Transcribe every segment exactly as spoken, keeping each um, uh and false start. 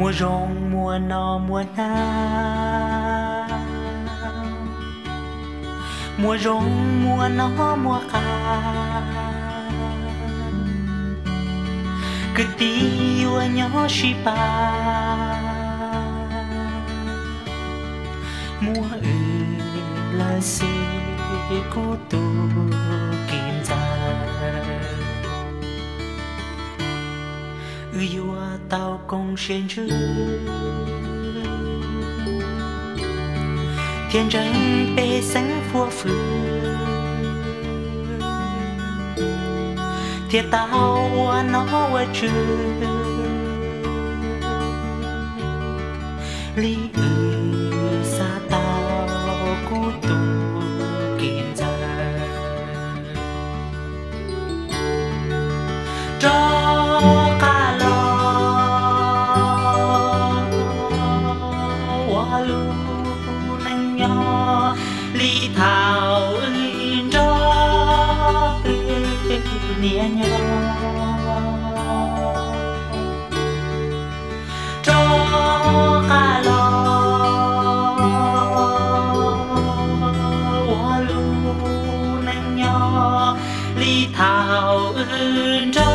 mùa rong mùa nọ mùa na mùa rong mùa nọ mùa ca cứ tiêu nhỏ shi pa mùa ư là sự của tu kim ra ư yêu tao công sen chữ thiên trần bê sáng phua phư thiệt tao nó qua chữ lý ư xa tao của tu kim ra cho cả lo hoa lu nắng nhỏ lý thảo ưng cho nia nhỏ cho cả lo hoa lu nắng nhỏ lý thảo ưng cho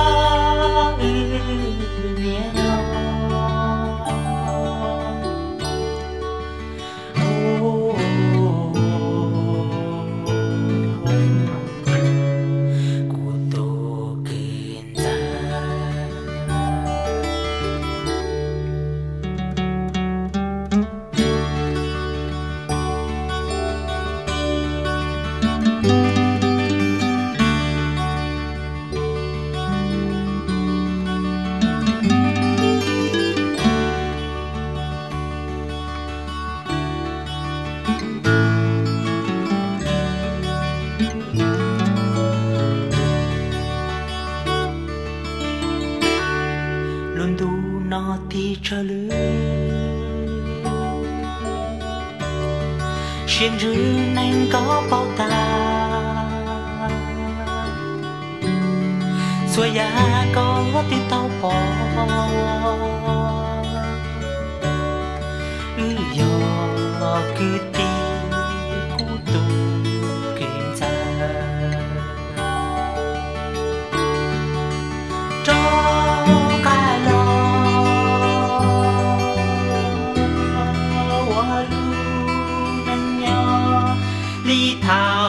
luôn đủ nó thì cho lưới xuyên rừng anh có bao ta xuôi giá có tiếng tao bỏ ư dò cứ tiếng của tu kim ra thảo